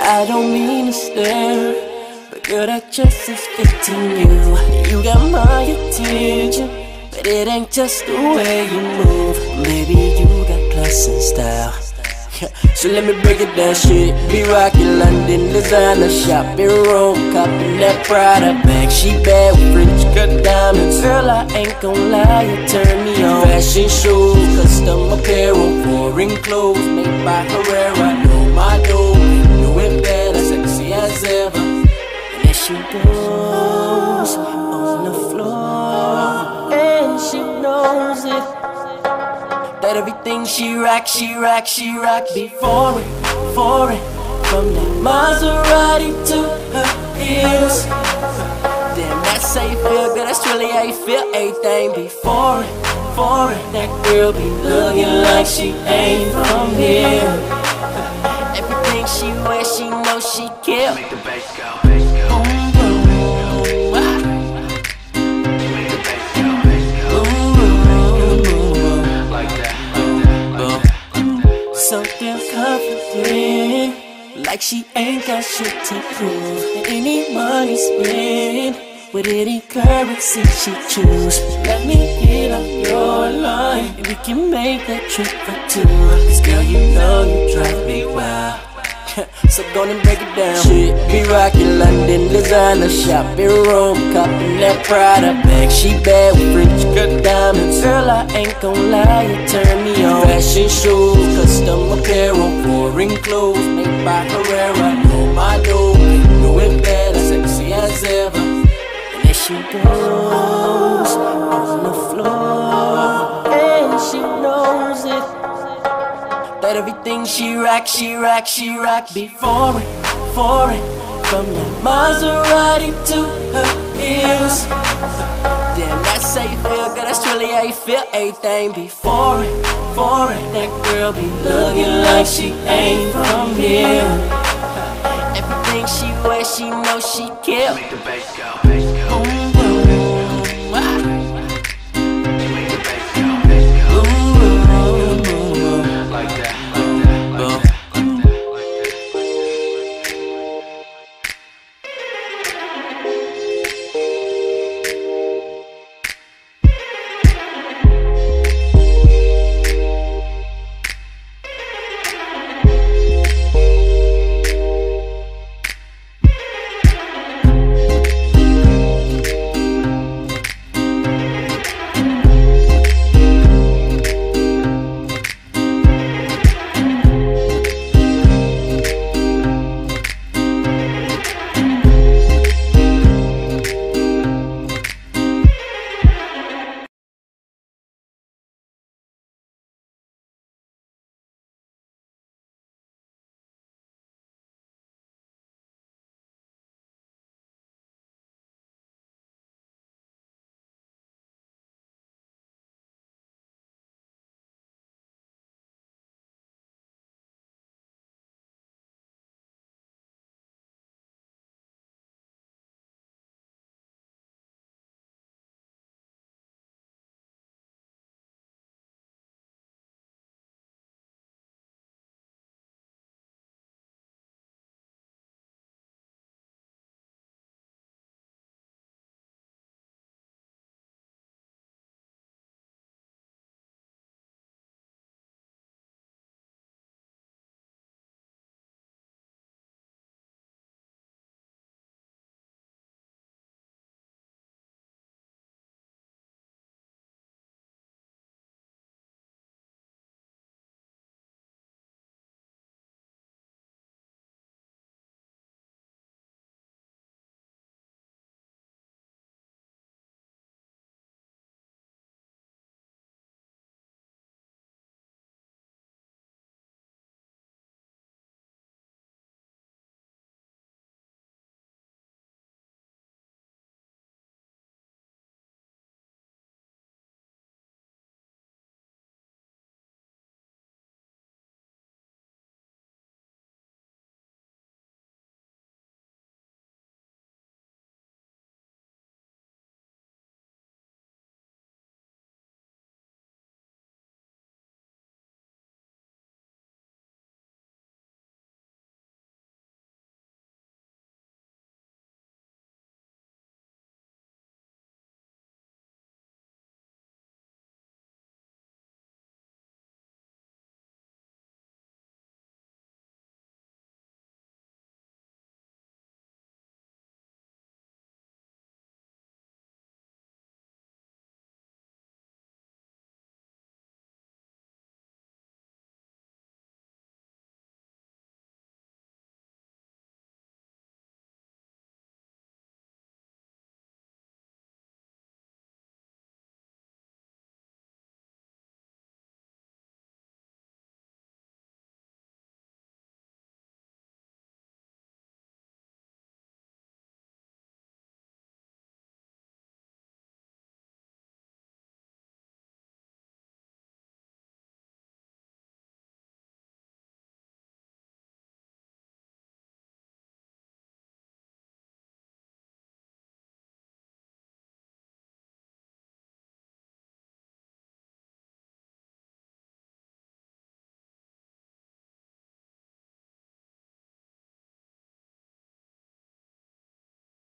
I don't mean to stare, but girl, that dress is fitting you. You got my attention, but it ain't just the way you move. Baby, you got class and style. So let me break it down, shit. Be rockin' London, designer shop in Rome, copping that Prada bag. She bad with French cut diamonds. Girl, I ain't gon' lie, you turn me on. Fashion shows, custom apparel, foreign clothes made by Herrera. Know my dough, do it better, sexy as ever. And there she goes on the floor, and she knows it. That everything she rock before it, for it. From that Maserati to her heels. Damn, that's how you feel, girl, that's really how you feel. Everything before it, for it. That girl be looking like she ain't from here. Everything she wears, she knows she kill. Make the bass go. So damn confident, like she ain't got shit to prove. And any money spent, with any currency she choose. Let me get on your line, and we can make that trip for two. Cause girl, you know you drive me wild. So go and break it down. Shit, be rockin' London, designer shop in Rome, copping that Prada bag. She bad with French cut diamonds. Girl, I ain't gon' lie, you turn me on. Fashion shows, custom apparel, foreign clothes made by Herrera. Know my dough, do it better, sexy as ever. And there she goes on the floor, and she knows it. That everything she rock before it, for it. From that Maserati to her heels. Damn, that's how you feel, girl, that's really how you feel. Everything before it, for it. That girl be looking like she ain't from here. Everything she wears, she knows she kill. Make the bass go. Boom, boom, boom.